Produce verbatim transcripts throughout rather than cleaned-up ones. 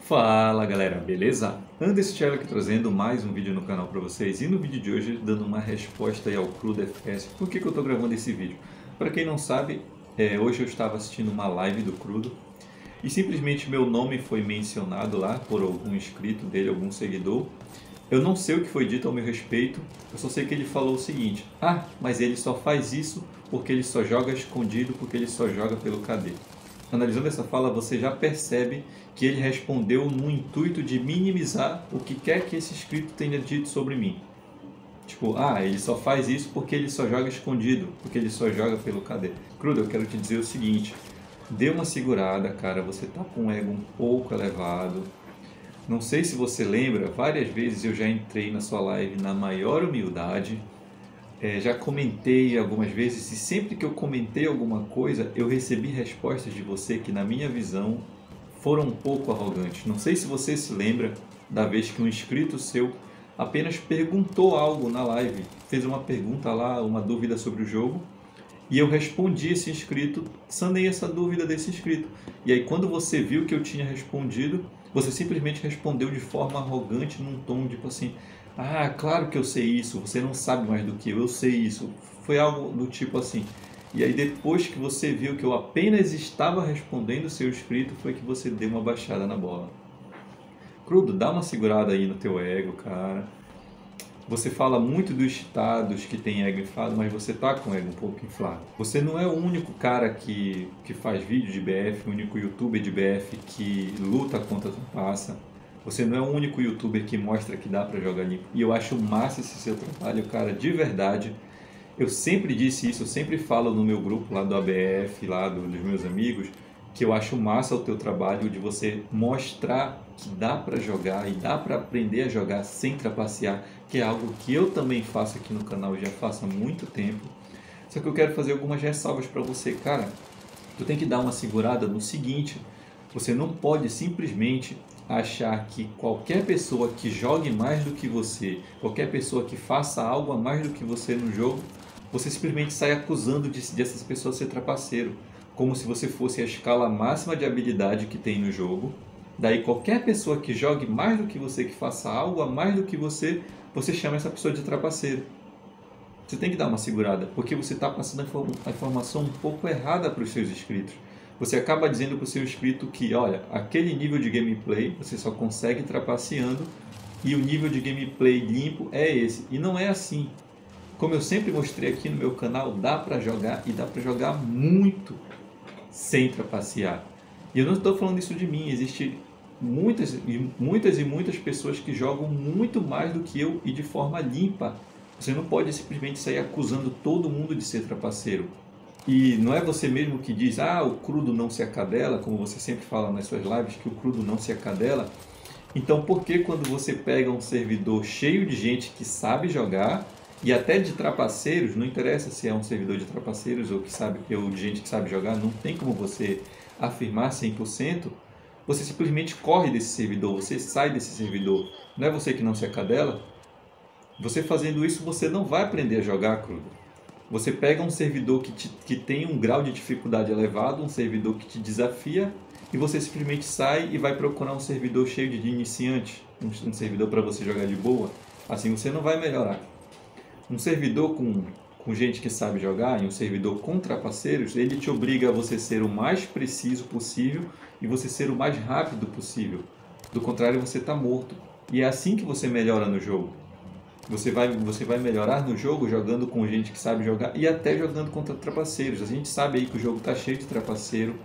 Fala galera, beleza? Anderson Thiago aqui trazendo mais um vídeo no canal para vocês e no vídeo de hoje dando uma resposta aí ao Crudo F P S. Por que que eu estou gravando esse vídeo? Para quem não sabe, é, hoje eu estava assistindo uma live do Crudo e simplesmente meu nome foi mencionado lá por algum inscrito dele, algum seguidor. Eu não sei o que foi dito ao meu respeito, eu só sei que ele falou o seguinte: ah, mas ele só faz isso porque ele só joga escondido, porque ele só joga pelo K D. Analisando essa fala, você já percebe que ele respondeu no intuito de minimizar o que quer que esse inscrito tenha dito sobre mim. Tipo, ah, ele só faz isso porque ele só joga escondido, porque ele só joga pelo K D. Crudo, eu quero te dizer o seguinte: dê uma segurada, cara, você tá com um ego um pouco elevado. Não sei se você lembra, várias vezes eu já entrei na sua live na maior humildade. É, já comentei algumas vezes e sempre que eu comentei alguma coisa, eu recebi respostas de você que, na minha visão, foram um pouco arrogantes. Não sei se você se lembra da vez que um inscrito seu apenas perguntou algo na live, fez uma pergunta lá, uma dúvida sobre o jogo, e eu respondi esse inscrito, sanei essa dúvida desse inscrito. E aí quando você viu que eu tinha respondido, você simplesmente respondeu de forma arrogante, num tom tipo assim: ah, claro que eu sei isso, você não sabe mais do que eu, eu sei isso. Foi algo do tipo assim. E aí depois que você viu que eu apenas estava respondendo o seu escrito, foi que você deu uma baixada na bola. Crudo, dá uma segurada aí no teu ego, cara. Você fala muito dos estados que tem ego inflado, mas você tá com o ego um pouco inflado. Você não é o único cara que, que faz vídeo de B F, o único youtuber de B F que luta contra a trapaça. Você não é o único youtuber que mostra que dá pra jogar limpo. E eu acho massa esse seu trabalho, cara, de verdade. Eu sempre disse isso, eu sempre falo no meu grupo lá do A B F, lá do, dos meus amigos, que eu acho massa o teu trabalho de você mostrar que dá pra jogar e dá pra aprender a jogar sem trapacear, que é algo que eu também faço aqui no canal, já faço há muito tempo. Só que eu quero fazer algumas ressalvas pra você, cara. Tu tem que dar uma segurada no seguinte: você não pode simplesmente achar que qualquer pessoa que jogue mais do que você, qualquer pessoa que faça algo a mais do que você no jogo, você simplesmente sai acusando de, de essas pessoas ser trapaceiro, como se você fosse a escala máxima de habilidade que tem no jogo. Daí qualquer pessoa que jogue mais do que você, que faça algo a mais do que você, você chama essa pessoa de trapaceiro. Você tem que dar uma segurada, porque você está passando a informação um pouco errada para os seus inscritos. Você acaba dizendo para o seu inscrito que, olha, aquele nível de gameplay você só consegue trapaceando e o nível de gameplay limpo é esse. E não é assim. Como eu sempre mostrei aqui no meu canal, dá para jogar e dá para jogar muito sem trapacear. E eu não estou falando isso de mim, existem muitas e muitas e muitas pessoas que jogam muito mais do que eu e de forma limpa. Você não pode simplesmente sair acusando todo mundo de ser trapaceiro. E não é você mesmo que diz: ah, o Crudo não se acadela, como você sempre fala nas suas lives, que o Crudo não se acadela. Então por que quando você pega um servidor cheio de gente que sabe jogar, e até de trapaceiros, não interessa se é um servidor de trapaceiros ou, que sabe, ou de gente que sabe jogar, não tem como você afirmar cem por cento, você simplesmente corre desse servidor, você sai desse servidor. Não é você que não se acadela? Você fazendo isso, você não vai aprender a jogar, Crudo. Você pega um servidor que, te, que tem um grau de dificuldade elevado, um servidor que te desafia, e você simplesmente sai e vai procurar um servidor cheio de iniciantes, um, um servidor para você jogar de boa. Assim você não vai melhorar. Um servidor com, com gente que sabe jogar e um servidor com trapaceiros, ele te obriga a você ser o mais preciso possível e você ser o mais rápido possível. Do contrário, você está morto. E é assim que você melhora no jogo. Você vai, você vai melhorar no jogo jogando com gente que sabe jogar e até jogando contra trapaceiros. A gente sabe aí que o jogo está cheio de trapaceiro.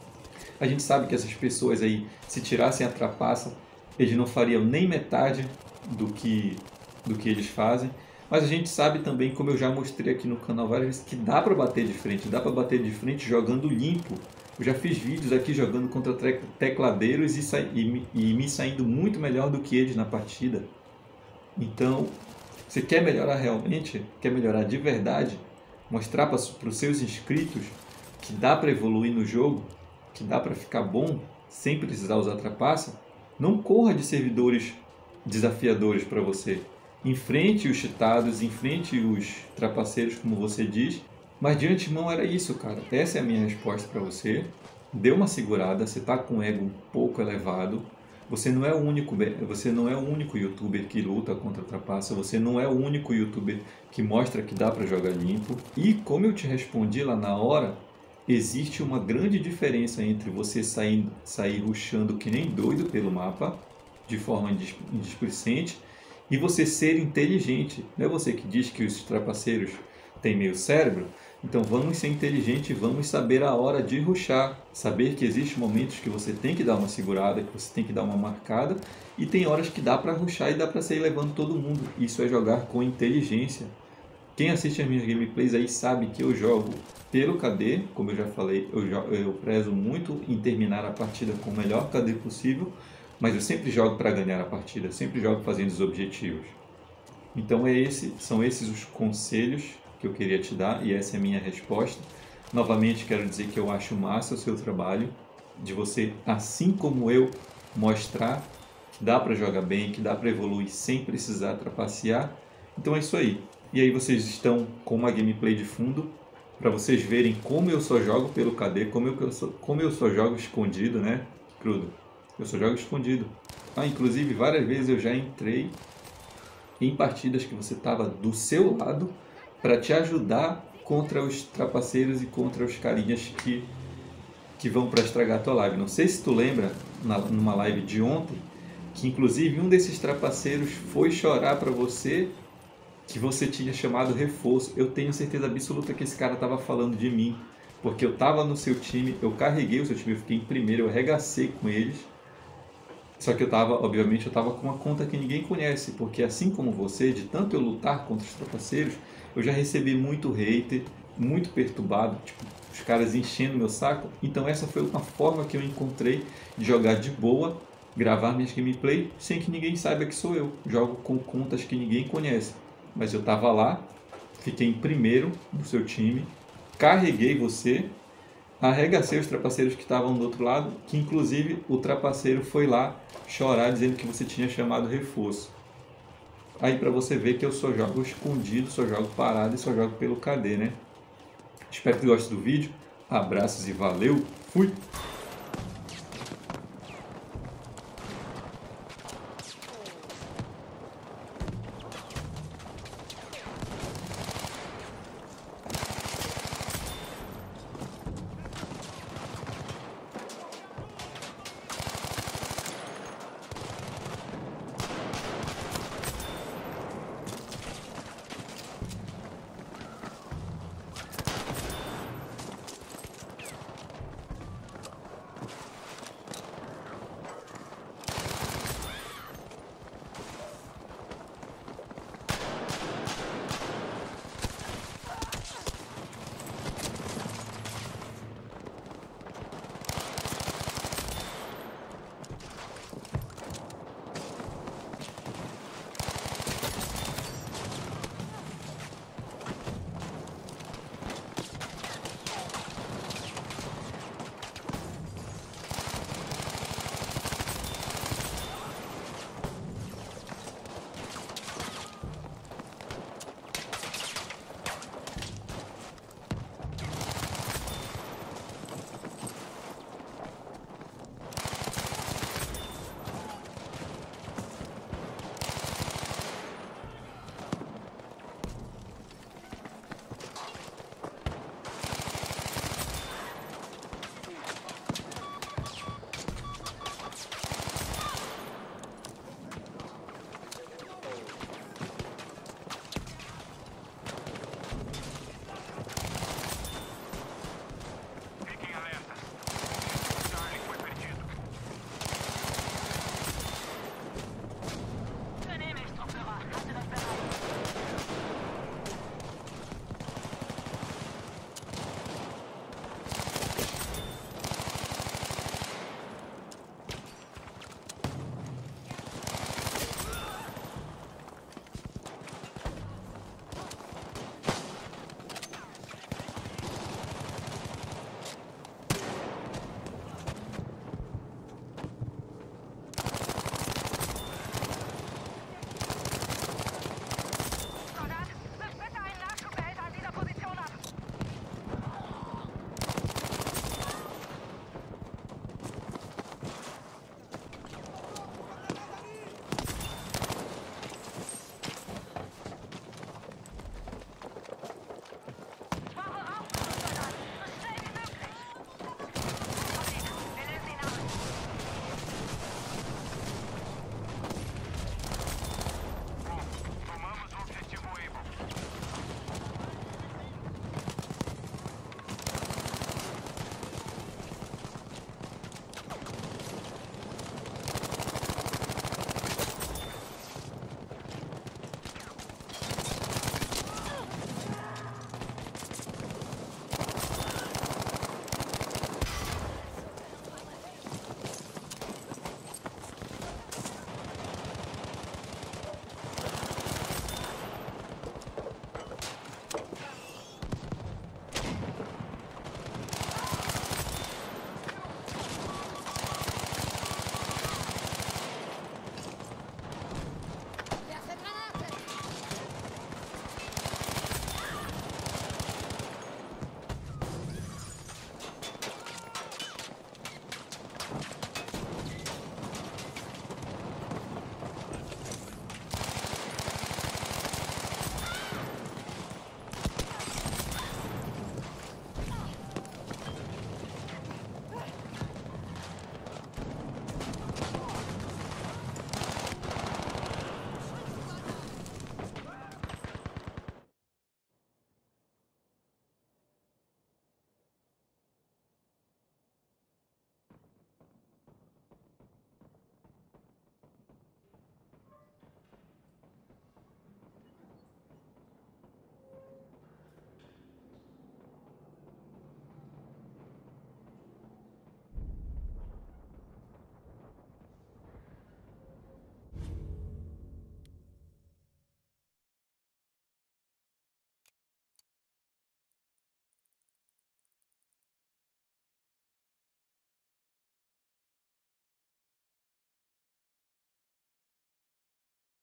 A gente sabe que essas pessoas aí, se tirassem a trapaça, eles não fariam nem metade do que, do que eles fazem. Mas a gente sabe também, como eu já mostrei aqui no canal várias vezes, que dá para bater de frente. Dá para bater de frente jogando limpo. Eu já fiz vídeos aqui jogando contra tecladeiros e, sa e, e me saindo muito melhor do que eles na partida. Então, você quer melhorar realmente, quer melhorar de verdade, mostrar para os seus inscritos que dá para evoluir no jogo, que dá para ficar bom sem precisar usar trapaça, não corra de servidores desafiadores para você. Enfrente os cheatados, enfrente os trapaceiros, como você diz, mas de antemão era isso, cara. Essa é a minha resposta para você. Dê uma segurada, você está com o ego um pouco elevado. Você não é o único, você não é o único youtuber que luta contra a trapaça, você não é o único youtuber que mostra que dá para jogar limpo. E como eu te respondi lá na hora, existe uma grande diferença entre você sair, sair rushando que nem doido pelo mapa, de forma indisplicente, e você ser inteligente. Não é você que diz que os trapaceiros têm meio cérebro? Então vamos ser inteligentes, vamos saber a hora de rushar, saber que existem momentos que você tem que dar uma segurada, que você tem que dar uma marcada, e tem horas que dá para rushar e dá para sair levando todo mundo. Isso é jogar com inteligência. Quem assiste as minhas gameplays aí sabe que eu jogo pelo K D, como eu já falei, eu, jogo, eu prezo muito em terminar a partida com o melhor K D possível, mas eu sempre jogo para ganhar a partida, sempre jogo fazendo os objetivos. Então é esse, são esses os conselhos que eu queria te dar e essa é a minha resposta. Novamente quero dizer que eu acho massa o seu trabalho, de você, assim como eu, mostrar que dá para jogar bem, que dá para evoluir sem precisar trapacear. Então é isso aí. E aí vocês estão com uma gameplay de fundo para vocês verem como eu só jogo pelo K D, como eu, só, como eu só jogo escondido, né, Crudo? Eu só jogo escondido. Ah, inclusive várias vezes eu já entrei em partidas que você estava do seu lado para te ajudar contra os trapaceiros e contra os carinhas que, que vão para estragar a tua live. Não sei se tu lembra, na, numa live de ontem, que inclusive um desses trapaceiros foi chorar para você que você tinha chamado reforço. Eu tenho certeza absoluta que esse cara estava falando de mim, porque eu estava no seu time, eu carreguei o seu time, eu fiquei em primeiro, eu arregacei com eles. Só que eu tava, obviamente, eu tava com uma conta que ninguém conhece, porque assim como você, de tanto eu lutar contra os trapaceiros, eu já recebi muito hater, muito perturbado, tipo, os caras enchendo meu saco. Então essa foi uma forma que eu encontrei de jogar de boa, gravar minhas gameplay sem que ninguém saiba que sou eu. Jogo com contas que ninguém conhece. Mas eu tava lá, fiquei em primeiro no seu time, carreguei você, arregacei os trapaceiros que estavam do outro lado, que inclusive o trapaceiro foi lá chorar dizendo que você tinha chamado reforço. Aí para você ver que eu só jogo escondido, só jogo parado e só jogo pelo K D, né? Espero que você goste do vídeo. Abraços e valeu! Fui!